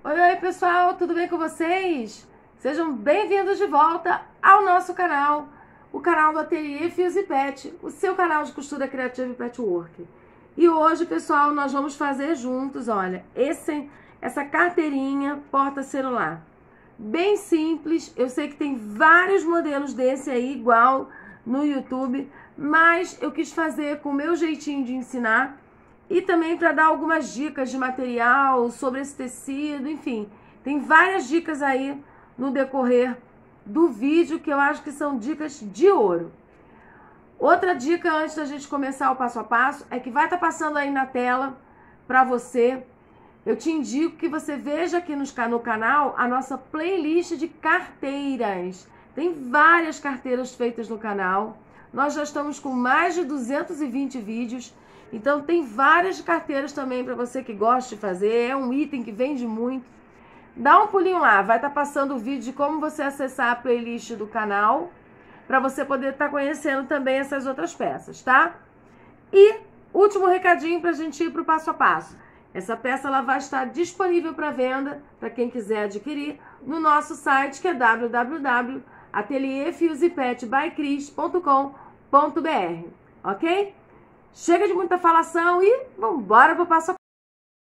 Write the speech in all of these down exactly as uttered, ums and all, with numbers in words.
Oi, oi pessoal, tudo bem com vocês? Sejam bem-vindos de volta ao nosso canal, o canal do Ateliê Fios e Pet, o seu canal de costura criativa e patchwork. E hoje, pessoal, nós vamos fazer juntos, olha, esse, essa carteirinha porta-celular. Bem simples, eu sei que tem vários modelos desse aí, igual no YouTube, mas eu quis fazer com o meu jeitinho de ensinar e também para dar algumas dicas de material sobre esse tecido, enfim. Tem várias dicas aí no decorrer do vídeo que eu acho que são dicas de ouro. Outra dica antes da gente começar o passo a passo é que vai estar passando aí na tela para você. Eu te indico que você veja aqui no canal a nossa playlist de carteiras. Tem várias carteiras feitas no canal. Nós já estamos com mais de duzentos e vinte vídeos. Então tem várias carteiras também para você que gosta de fazer. É um item que vende muito. Dá um pulinho lá. Vai estar passando o vídeo de como você acessar a playlist do canal. Para você poder estar conhecendo também essas outras peças, tá? E último recadinho para a gente ir para o passo a passo. Essa peça ela vai estar disponível para venda, para quem quiser adquirir, no nosso site, que é w w w ponto ateliê fios e pet by cris ponto com ponto b r, ok? Chega de muita falação e vamos embora para o passo a passo.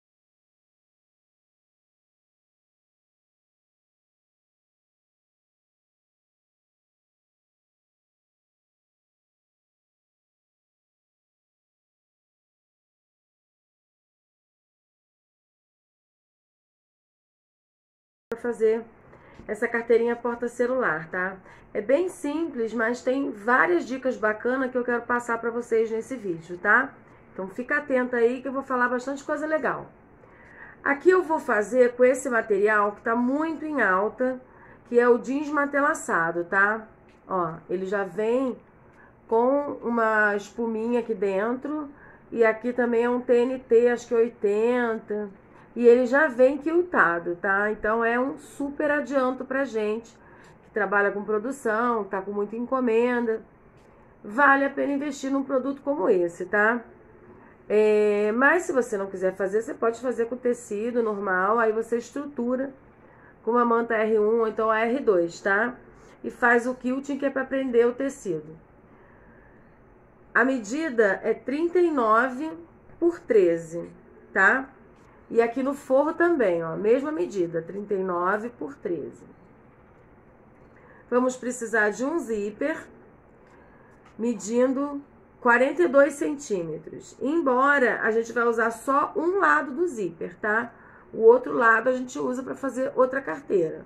Para fazer essa carteirinha porta-celular, tá? É bem simples, mas tem várias dicas bacanas que eu quero passar para vocês nesse vídeo, tá? Então fica atenta aí que eu vou falar bastante coisa legal. Aqui eu vou fazer com esse material que tá muito em alta, que é o jeans matelaçado, tá? Ó, ele já vem com uma espuminha aqui dentro e aqui também é um T N T, acho que é oitenta. E ele já vem quiltado, tá? Então é um super adianto pra gente que trabalha com produção, tá com muita encomenda. Vale a pena investir num produto como esse, tá? É, mas se você não quiser fazer, você pode fazer com tecido normal, aí você estrutura com uma manta R um ou então a R dois, tá? E faz o quilting, que é para prender o tecido. A medida é trinta e nove por treze, tá? E aqui no forro também, ó, mesma medida, trinta e nove por treze. Vamos precisar de um zíper medindo quarenta e dois centímetros. Embora a gente vai usar só um lado do zíper, tá? O outro lado a gente usa para fazer outra carteira.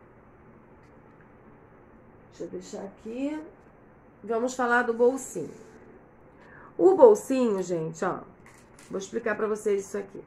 Deixa eu deixar aqui. Vamos falar do bolsinho. O bolsinho, gente, ó, vou explicar para vocês isso aqui.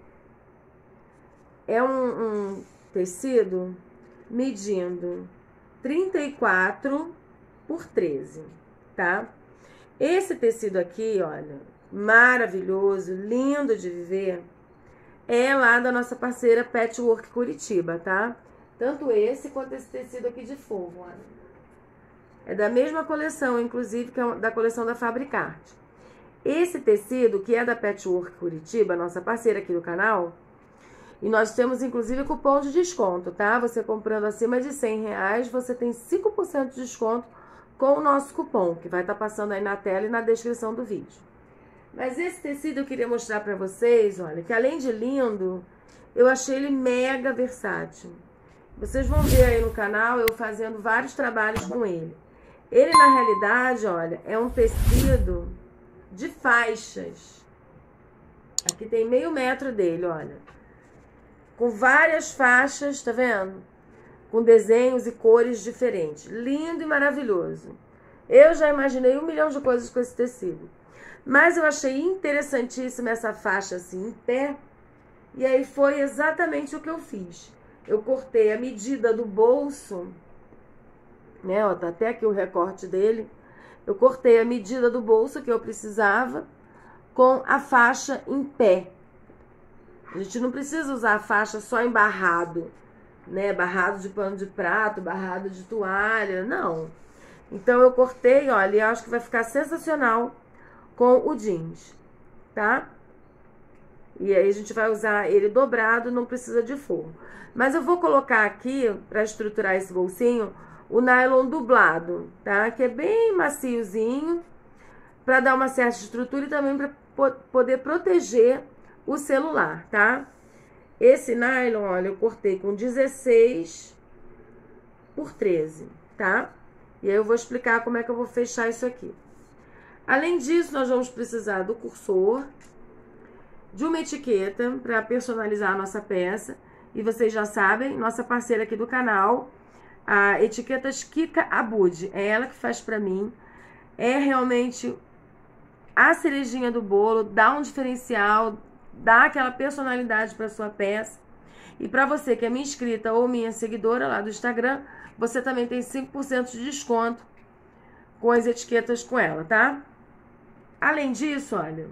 É um, um tecido medindo trinta e quatro por treze, tá? Esse tecido aqui, olha, maravilhoso, lindo de viver, é lá da nossa parceira Patchwork Curitiba, tá? Tanto esse quanto esse tecido aqui de forro, olha. É da mesma coleção, inclusive, que é da coleção da Fabricarte. Esse tecido, que é da Patchwork Curitiba, nossa parceira aqui do canal, e nós temos, inclusive, cupom de desconto, tá? Você comprando acima de cem reais, você tem cinco por cento de desconto com o nosso cupom, que vai estar passando aí na tela e na descrição do vídeo. Mas esse tecido eu queria mostrar pra vocês, olha, que além de lindo, eu achei ele mega versátil. Vocês vão ver aí no canal eu fazendo vários trabalhos com ele. Ele, na realidade, olha, é um tecido de faixas. Aqui tem meio metro dele, olha. Com várias faixas, tá vendo? Com desenhos e cores diferentes. Lindo e maravilhoso. Eu já imaginei um milhão de coisas com esse tecido. Mas eu achei interessantíssima essa faixa assim, em pé. E aí foi exatamente o que eu fiz. Eu cortei a medida do bolso, né? Ó, tá até aqui o recorte dele. Eu cortei a medida do bolso que eu precisava com a faixa em pé. A gente não precisa usar a faixa só em barrado, né? Barrado de pano de prato, barrado de toalha, não. Então eu cortei, olha, e acho que vai ficar sensacional com o jeans, tá? E aí a gente vai usar ele dobrado, não precisa de forro. Mas eu vou colocar aqui, para estruturar esse bolsinho, o nylon dublado, tá? Que é bem maciozinho, para dar uma certa estrutura e também para poder proteger o celular, tá? Esse nylon, olha, eu cortei com dezesseis por treze, tá? E aí eu vou explicar como é que eu vou fechar isso aqui. Além disso, nós vamos precisar do cursor, de uma etiqueta para personalizar a nossa peça. E vocês já sabem, nossa parceira aqui do canal, a Etiquetas Kika Abud, é ela que faz para mim. É realmente a cerejinha do bolo, dá um diferencial, dá aquela personalidade para sua peça. E para você que é minha inscrita ou minha seguidora lá do Instagram, você também tem cinco por cento de desconto com as etiquetas com ela, tá? Além disso, olha,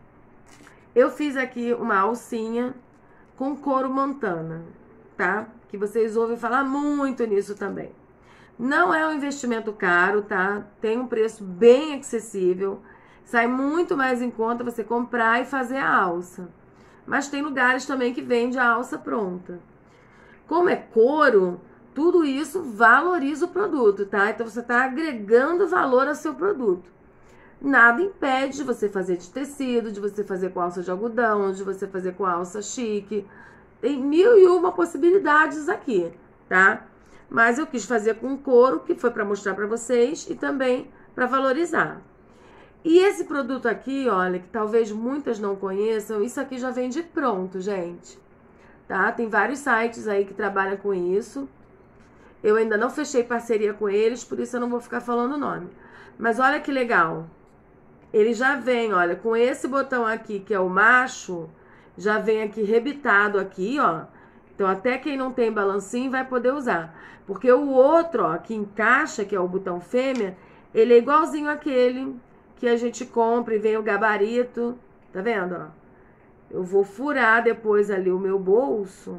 eu fiz aqui uma alcinha com couro montana, tá? Que vocês ouvem falar muito nisso também. Não é um investimento caro, tá? Tem um preço bem acessível. Sai muito mais em conta você comprar e fazer a alça. Mas tem lugares também que vende a alça pronta. Como é couro, tudo isso valoriza o produto, tá? Então você tá agregando valor ao seu produto. Nada impede de você fazer de tecido, de você fazer com alça de algodão, de você fazer com alça chique. Tem mil e uma possibilidades aqui, tá? Mas eu quis fazer com couro, que foi para mostrar para vocês e também para valorizar. E esse produto aqui, olha, que talvez muitas não conheçam, isso aqui já vem de pronto, gente. Tá? Tem vários sites aí que trabalham com isso. Eu ainda não fechei parceria com eles, por isso eu não vou ficar falando o nome. Mas olha que legal. Ele já vem, olha, com esse botão aqui, que é o macho, já vem aqui rebitado aqui, ó. Então, até quem não tem balancinho vai poder usar. Porque o outro, ó, que encaixa, que é o botão fêmea, ele é igualzinho àquele que a gente compra e vem o gabarito. Tá vendo, ó? Eu vou furar depois ali o meu bolso.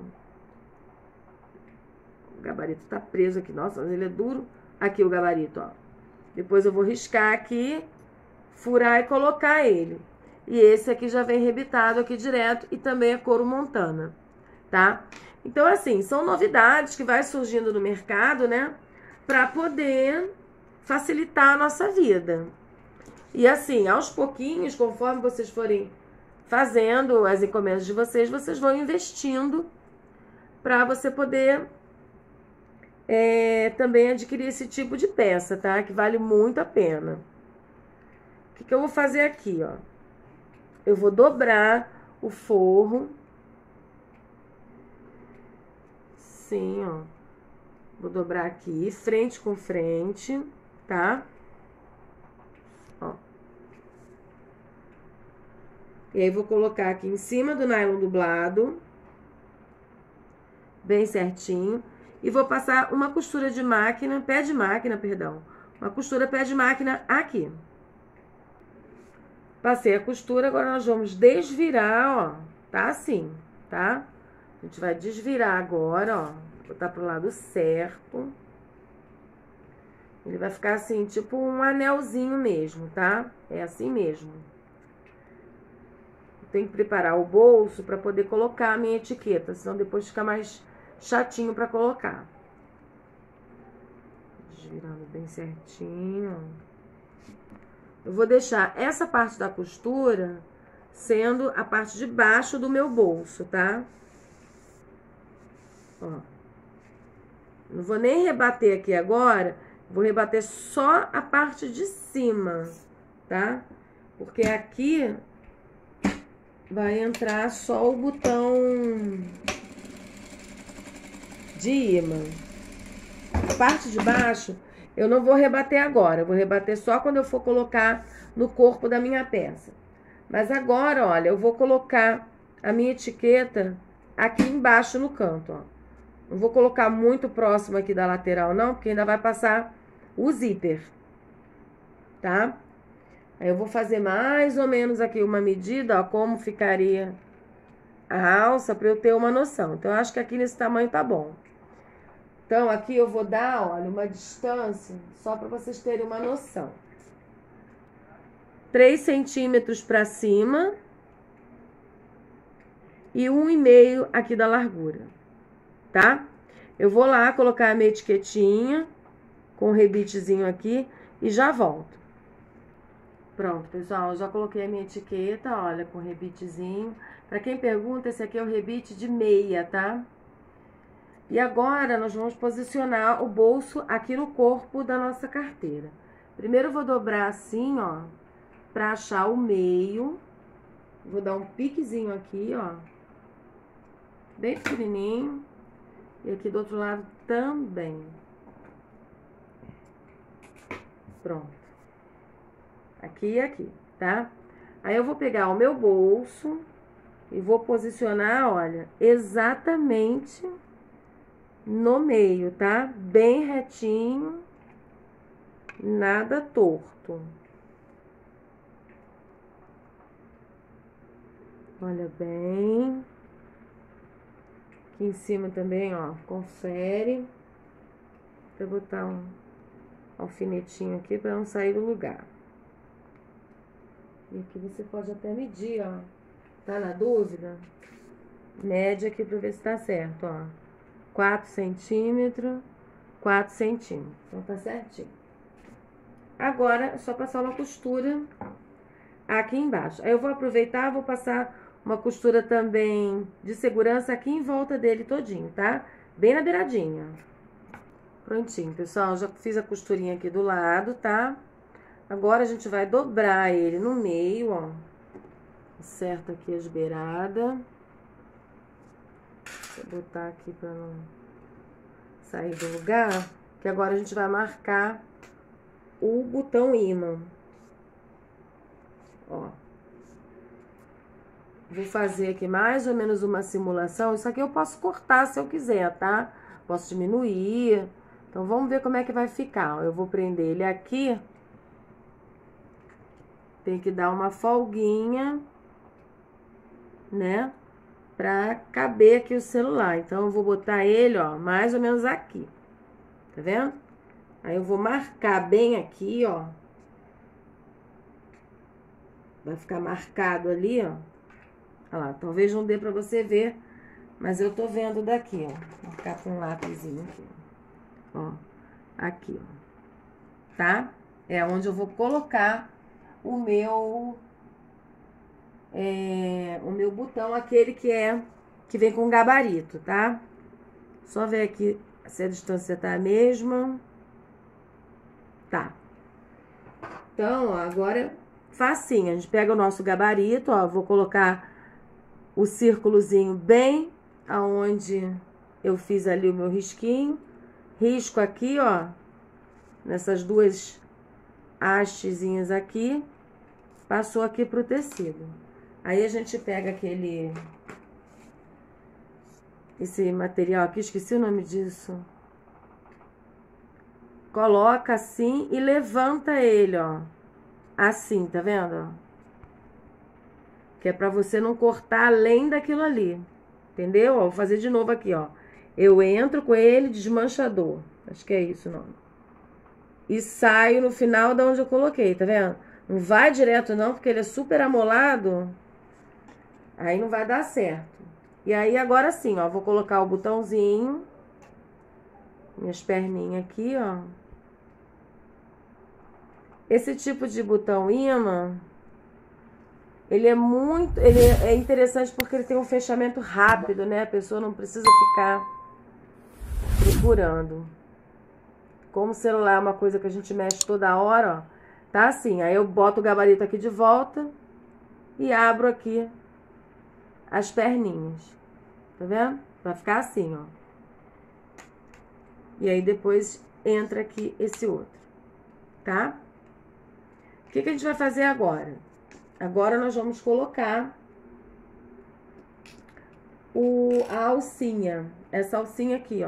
O gabarito tá preso aqui. Nossa, mas ele é duro. Aqui o gabarito, ó. Depois eu vou riscar aqui, furar e colocar ele. E esse aqui já vem rebitado aqui direto e também é couro montana, tá? Então, assim, são novidades que vai surgindo no mercado, né? Pra poder facilitar a nossa vida. E assim, aos pouquinhos, conforme vocês forem fazendo as encomendas de vocês, vocês vão investindo pra você poder é, também adquirir esse tipo de peça, tá? Que vale muito a pena. O que que eu vou fazer aqui, ó? Eu vou dobrar o forro. Sim, ó. Vou dobrar aqui, frente com frente, tá? Ó. E aí, vou colocar aqui em cima do nylon dublado. Bem certinho. E vou passar uma costura de máquina, pé de máquina, perdão. Uma costura pé de máquina aqui. Passei a costura, agora nós vamos desvirar, ó. Tá assim, tá? A gente vai desvirar agora, ó. Botar pro lado certo. Ele vai ficar assim, tipo um anelzinho mesmo, tá? É assim mesmo. Tem que preparar o bolso pra poder colocar a minha etiqueta, senão depois fica mais chatinho pra colocar. Desvirando bem certinho. Eu vou deixar essa parte da costura sendo a parte de baixo do meu bolso, tá? Ó. Não vou nem rebater aqui agora, vou rebater só a parte de cima, tá? Porque aqui vai entrar só o botão de imã. A parte de baixo eu não vou rebater agora, eu vou rebater só quando eu for colocar no corpo da minha peça. Mas agora, olha, eu vou colocar a minha etiqueta aqui embaixo no canto, ó. Não vou colocar muito próximo aqui da lateral, não, porque ainda vai passar o zíper, tá? Aí eu vou fazer mais ou menos aqui uma medida, ó, como ficaria a alça, pra eu ter uma noção. Então, eu acho que aqui nesse tamanho tá bom. Então, aqui eu vou dar, olha, uma distância, só para vocês terem uma noção. três centímetros para cima. e um e meio aqui da largura, tá? Eu vou lá colocar a minha etiquetinha com o rebitezinho aqui e já volto. Pronto, pessoal, eu já coloquei a minha etiqueta, olha, com o rebitezinho. Pra quem pergunta, esse aqui é o rebite de meia, tá? E agora nós vamos posicionar o bolso aqui no corpo da nossa carteira. Primeiro eu vou dobrar assim, ó, pra achar o meio. Vou dar um piquezinho aqui, ó, bem pequenininho. E aqui do outro lado também. Pronto. Aqui e aqui, tá? Aí eu vou pegar o meu bolso e vou posicionar, olha, exatamente no meio, tá? Bem retinho, nada torto. Olha bem. Aqui em cima também, ó, confere. Vou botar um alfinetinho aqui para não sair do lugar. E aqui você pode até medir, ó. Tá na dúvida? Mede aqui pra ver se tá certo, ó. quatro centímetros, quatro centímetros. Então tá certinho. Agora é só passar uma costura aqui embaixo. Aí eu vou aproveitar, vou passar uma costura também de segurança aqui em volta dele todinho, tá? Bem na beiradinha. Prontinho, pessoal. Já fiz a costurinha aqui do lado, tá? Agora a gente vai dobrar ele no meio, ó. Acerta aqui as beiradas. Vou botar aqui pra não sair do lugar. Que agora a gente vai marcar o botão ímã. Ó. Vou fazer aqui mais ou menos uma simulação. Isso aqui eu posso cortar se eu quiser, tá? Posso diminuir. Então, vamos ver como é que vai ficar. Eu vou prender ele aqui. Tem que dar uma folguinha, né? Pra caber aqui o celular. Então, eu vou botar ele, ó, mais ou menos aqui. Tá vendo? Aí, eu vou marcar bem aqui, ó. Vai ficar marcado ali, ó. Olha lá, talvez não dê pra você ver, mas eu tô vendo daqui, ó. Vou marcar com um lápisinho aqui, ó. Aqui, ó. Tá? É onde eu vou colocar o meu... É, o meu botão, aquele que é... que vem com gabarito, tá? Só ver aqui se a distância tá a mesma. Tá. Então, ó, agora... facinho, a gente pega o nosso gabarito, ó, vou colocar o círculozinho bem aonde eu fiz ali o meu risquinho, risco aqui, ó, nessas duas hastezinhas aqui, passou aqui pro tecido. Aí a gente pega aquele, esse material aqui, esqueci o nome disso, coloca assim e levanta ele, ó. Assim, tá vendo? Que é pra você não cortar além daquilo ali. Entendeu? Ó, vou fazer de novo aqui, ó. Eu entro com ele desmanchador. Acho que é isso o nome. E saio no final da onde eu coloquei, tá vendo? Não vai direto não, porque ele é super amolado. Aí não vai dar certo. E aí agora sim, ó. Vou colocar o botãozinho. Minhas perninhas aqui, ó. Esse tipo de botão ímã, ele é muito, ele é interessante porque ele tem um fechamento rápido, né? A pessoa não precisa ficar procurando. Como o celular é uma coisa que a gente mexe toda hora, ó, tá assim. Aí eu boto o gabarito aqui de volta e abro aqui as perninhas. Tá vendo? Vai ficar assim, ó. E aí depois entra aqui esse outro, tá? O que que a gente vai fazer agora? Agora nós vamos colocar o, a alcinha. Essa alcinha aqui, ó.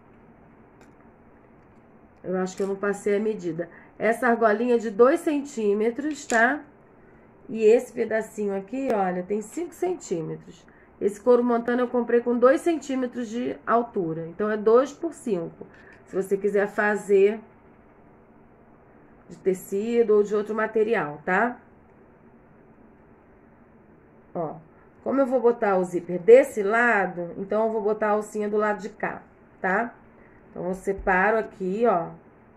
Eu acho que eu não passei a medida. Essa argolinha é de dois centímetros, tá? E esse pedacinho aqui, olha, tem cinco centímetros. Esse couro montano eu comprei com dois centímetros de altura. Então, é dois por cinco. Se você quiser fazer de tecido ou de outro material, tá? Ó, Como eu vou botar o zíper desse lado, então eu vou botar a alcinha do lado de cá, tá? Então, eu separo aqui, ó.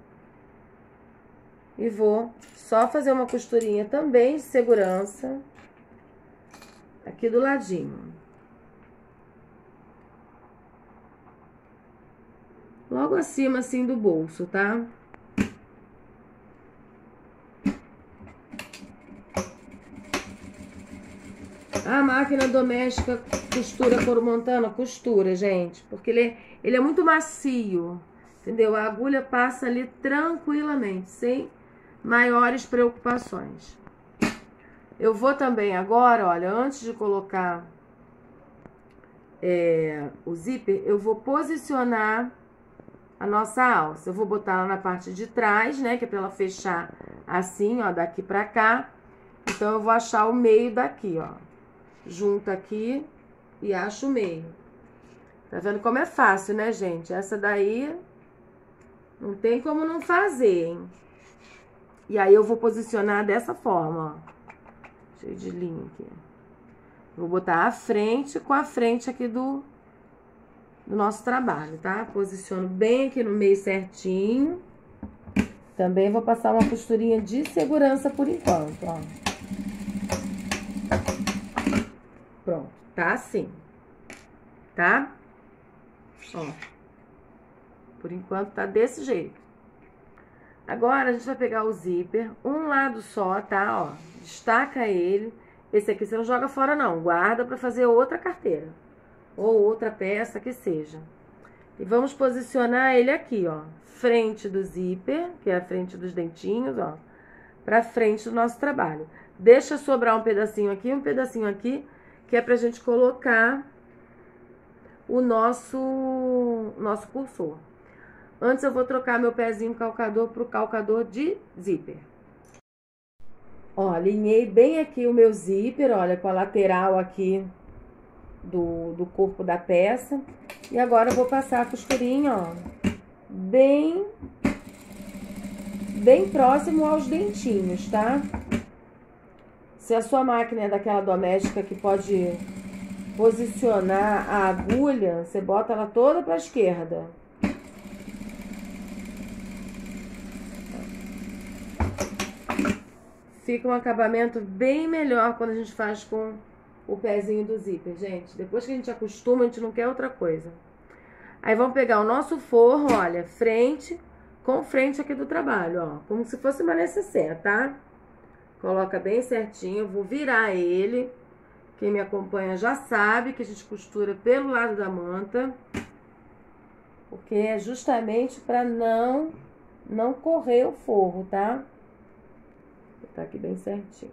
E vou só fazer uma costurinha também de segurança aqui do ladinho. Logo acima, assim, do bolso, tá? A máquina doméstica costura couro montana? Costura, gente. Porque ele é, ele é muito macio, entendeu? A agulha passa ali tranquilamente, sem maiores preocupações. Eu vou também agora, olha, antes de colocar é, o zíper, eu vou posicionar a nossa alça. Eu vou botar ela na parte de trás, né, que é pra ela fechar assim, ó, daqui pra cá. Então, eu vou achar o meio daqui, ó. Junto aqui e acho o meio. Tá vendo como é fácil, né, gente? Essa daí não tem como não fazer, hein? E aí, eu vou posicionar dessa forma, ó. Cheio de linha aqui. Vou botar a frente com a frente aqui do, do nosso trabalho, tá? Posiciono bem aqui no meio certinho. Também vou passar uma costurinha de segurança por enquanto, ó. Pronto, tá assim. Tá? Ó. Por enquanto tá desse jeito. Agora, a gente vai pegar o zíper, um lado só, tá? Ó, destaca ele. Esse aqui você não joga fora, não. Guarda pra fazer outra carteira. Ou outra peça, que seja. E vamos posicionar ele aqui, ó. Frente do zíper, que é a frente dos dentinhos, ó. Pra frente do nosso trabalho. Deixa sobrar um pedacinho aqui, um pedacinho aqui, que é pra gente colocar o nosso, nosso cursor. Antes eu vou trocar meu pezinho calcador pro calcador de zíper. Ó, alinhei bem aqui o meu zíper, olha, com a lateral aqui do, do corpo da peça. E agora eu vou passar a costurinha, ó, bem, bem próximo aos dentinhos, tá? Se a sua máquina é daquela doméstica que pode posicionar a agulha, você bota ela toda pra esquerda. Fica um acabamento bem melhor quando a gente faz com o pezinho do zíper, gente. Depois que a gente acostuma, a gente não quer outra coisa. Aí vamos pegar o nosso forro, olha, frente com frente aqui do trabalho, ó. Como se fosse uma necessaire, tá? Coloca bem certinho, eu vou virar ele. Quem me acompanha já sabe que a gente costura pelo lado da manta. Porque é justamente para não, não correr o forro, tá? Tá aqui bem certinho.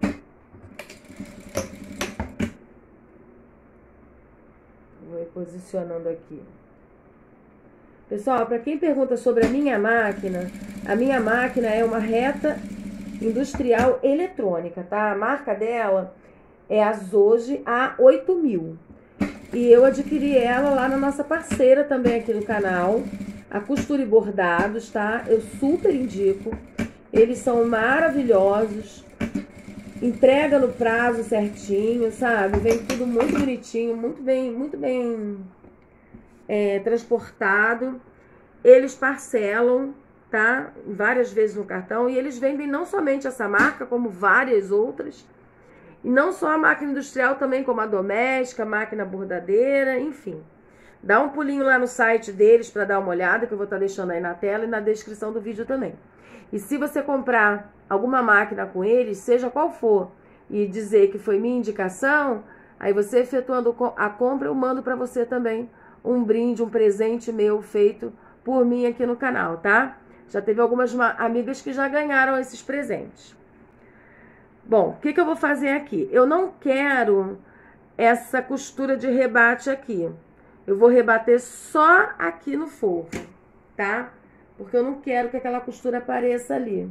Vou ir posicionando aqui. Pessoal, para quem pergunta sobre a minha máquina, a minha máquina é uma reta industrial eletrônica, tá? A marca dela é a Zoji A oito mil. E eu adquiri ela lá na nossa parceira também aqui do canal, a Costura e Bordados, tá? Eu super indico. Eles são maravilhosos, entrega no prazo certinho, sabe? Vem tudo muito bonitinho, muito bem, muito bem é, transportado. Eles parcelam, tá? Várias vezes no cartão. E eles vendem não somente essa marca, como várias outras. E não só a máquina industrial, também como a doméstica, a máquina bordadeira, enfim. Dá um pulinho lá no site deles para dar uma olhada, que eu vou estar deixando aí na tela e na descrição do vídeo também. E se você comprar alguma máquina com eles, seja qual for, e dizer que foi minha indicação, aí você efetuando a compra, eu mando para você também um brinde, um presente meu feito por mim aqui no canal, tá? Já teve algumas amigas que já ganharam esses presentes. Bom, o que que eu vou fazer aqui? Eu não quero essa costura de rebate aqui. Eu vou rebater só aqui no forro, tá? Porque eu não quero que aquela costura apareça ali.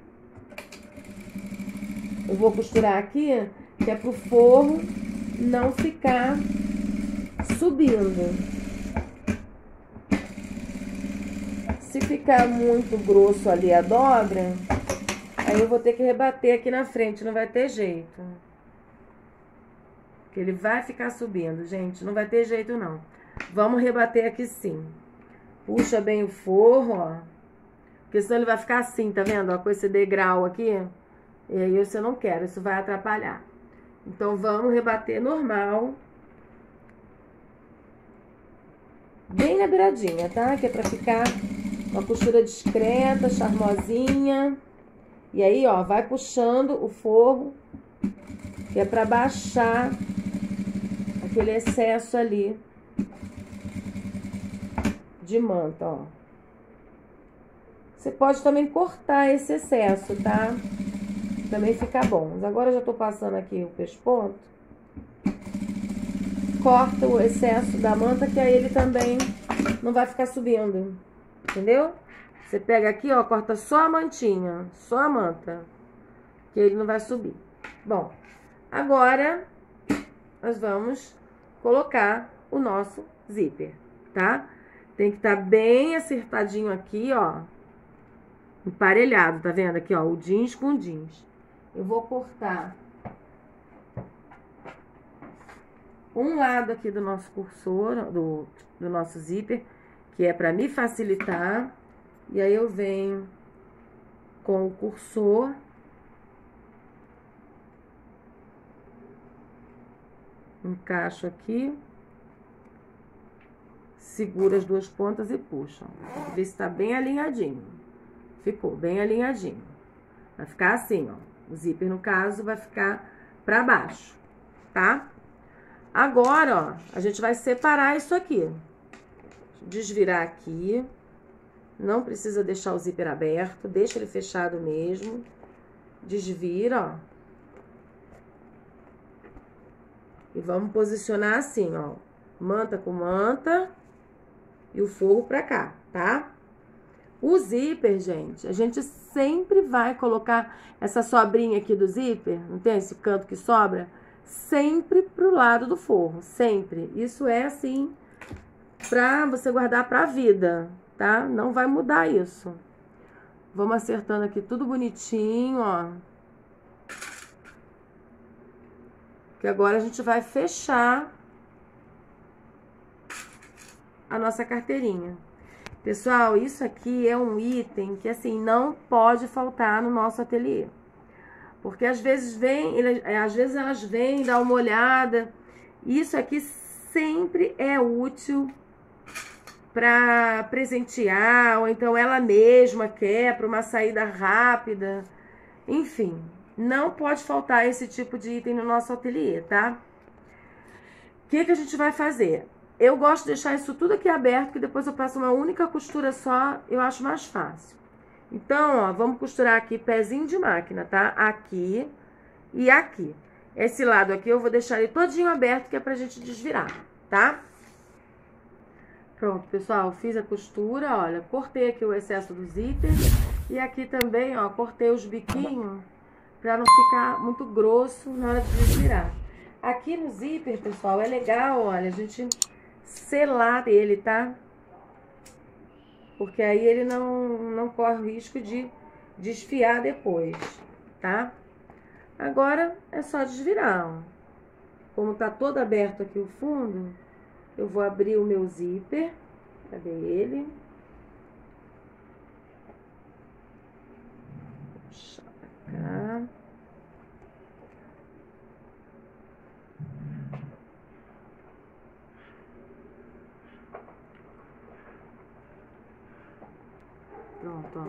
Eu vou costurar aqui, que é pro forro não ficar subindo. Se ficar muito grosso ali a dobra, aí eu vou ter que rebater aqui na frente, não vai ter jeito. Que ele vai ficar subindo, gente. Não vai ter jeito, não. Vamos rebater aqui sim. Puxa bem o forro, ó. Porque senão ele vai ficar assim, tá vendo? Ó, com esse degrau aqui. E aí você não quer, isso vai atrapalhar. Então, vamos rebater normal. Bem na beiradinha, tá? Que é pra ficar uma costura discreta, charmosinha. E aí, ó, vai puxando o forro, que é pra baixar aquele excesso ali de manta, ó. Você pode também cortar esse excesso, tá? Também fica bom. Mas agora eu já tô passando aqui o pesponto. Corta o excesso da manta, que aí ele também não vai ficar subindo. Entendeu? Você pega aqui, ó, corta só a mantinha, só a manta, que ele não vai subir. Bom, agora nós vamos colocar o nosso zíper, tá? Tem que estar bem acertadinho aqui, ó, emparelhado, tá vendo? Aqui, ó, o jeans com jeans. Eu vou cortar um lado aqui do nosso cursor, do, do nosso zíper, que é para me facilitar. E aí eu venho com o cursor encaixo aqui, segura as duas pontas e puxa. Vê se tá bem alinhadinho. Ficou bem alinhadinho. Vai ficar assim, ó. O zíper, no caso, vai ficar pra baixo, tá? Agora, ó, a gente vai separar isso aqui. Desvirar aqui. Não precisa deixar o zíper aberto, deixa ele fechado mesmo. Desvira, ó. E vamos posicionar assim, ó. Manta com manta e o forro pra cá, tá? O zíper, gente, a gente sempre vai colocar essa sobrinha aqui do zíper, não tem esse canto que sobra? Sempre pro lado do forro, sempre. Isso é assim, pra você guardar pra vida, tá? Não vai mudar isso. Vamos acertando aqui tudo bonitinho, ó. Que agora a gente vai fechar a nossa carteirinha. Pessoal, isso aqui é um item que, assim, não pode faltar no nosso ateliê. Porque às vezes vem, às vezes elas vêm dar uma olhada. Isso aqui sempre é útil para presentear, ou então ela mesma quer para uma saída rápida. Enfim, não pode faltar esse tipo de item no nosso ateliê, tá? O que que a gente vai fazer? Eu gosto de deixar isso tudo aqui aberto, que depois eu passo uma única costura só, eu acho mais fácil. Então, ó, vamos costurar aqui pezinho de máquina, tá? Aqui e aqui. Esse lado aqui eu vou deixar ele todinho aberto, que é pra gente desvirar, tá? Pronto, pessoal, fiz a costura, olha, cortei aqui o excesso do zíper. E aqui também, ó, cortei os biquinhos pra não ficar muito grosso na hora de desvirar. Aqui no zíper, pessoal, é legal, olha, a gente selar ele, tá? Porque aí ele não, não corre o risco de desfiar depois, tá? Agora é só desvirar, ó. Como tá todo aberto aqui o fundo, eu vou abrir o meu zíper. Cadê ele? Puxar pra cá. Pronto, ó.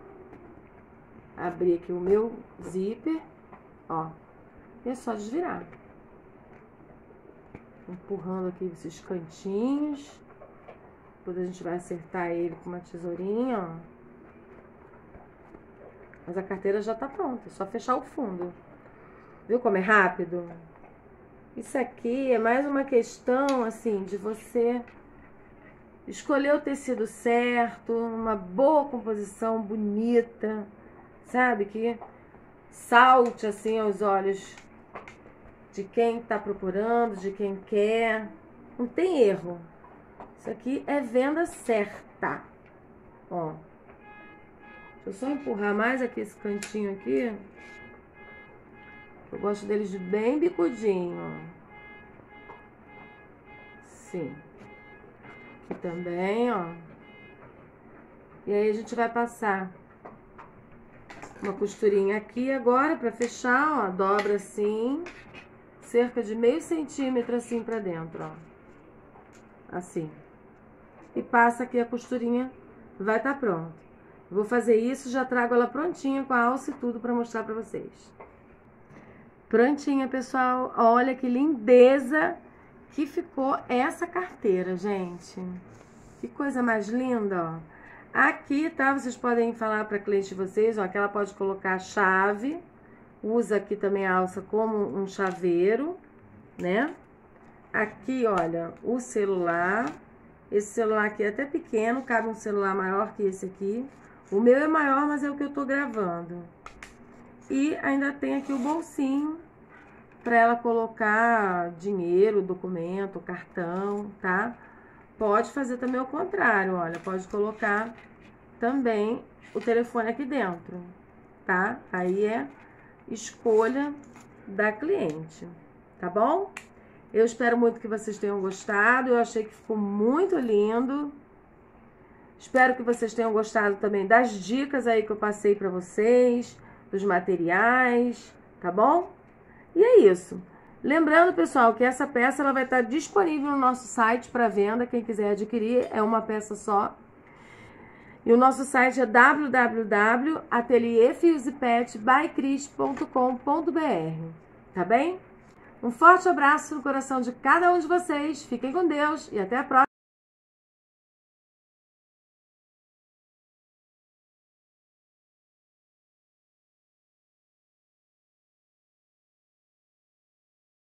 Abri aqui o meu zíper, ó. E é só desvirar. Empurrando aqui esses cantinhos. Depois a gente vai acertar ele com uma tesourinha, ó. Mas a carteira já tá pronta, é só fechar o fundo. Viu como é rápido? Isso aqui é mais uma questão, assim, de você escolher o tecido certo, uma boa composição, bonita, sabe? Que salte, assim, aos olhos de quem tá procurando, de quem quer. Não tem erro. Isso aqui é venda certa. Ó. Deixa eu só empurrar mais aqui esse cantinho aqui. Eu gosto deles bem bicudinho, ó. Assim. Aqui também, ó. E aí a gente vai passar uma costurinha aqui agora pra fechar, ó. Dobra assim, cerca de meio centímetro assim pra dentro, ó. Assim. E passa aqui a costurinha, vai estar pronto. Vou fazer isso, já trago ela prontinha com a alça e tudo pra mostrar pra vocês. Prontinha, pessoal. Olha que lindeza que ficou essa carteira, gente. Que coisa mais linda, ó. Aqui, tá? Vocês podem falar para cliente de vocês, ó, que ela pode colocar a chave. Usa aqui também a alça como um chaveiro, né? Aqui, olha, o celular. Esse celular aqui é até pequeno, cabe um celular maior que esse aqui. O meu é maior, mas é o que eu tô gravando. E ainda tem aqui o bolsinho para ela colocar dinheiro, documento, cartão, tá? Pode fazer também o contrário, olha, pode colocar também o telefone aqui dentro, tá? Aí é escolha da cliente, tá bom? Eu espero muito que vocês tenham gostado, eu achei que ficou muito lindo. Espero que vocês tenham gostado também das dicas aí que eu passei pra vocês, dos materiais, tá bom? E é isso. Lembrando, pessoal, que essa peça ela vai estar disponível no nosso site para venda. Quem quiser adquirir, é uma peça só. E o nosso site é w w w ponto ateliê fios e pet by cris ponto com ponto b r. Tá bem? Um forte abraço no coração de cada um de vocês. Fiquem com Deus e até a próxima.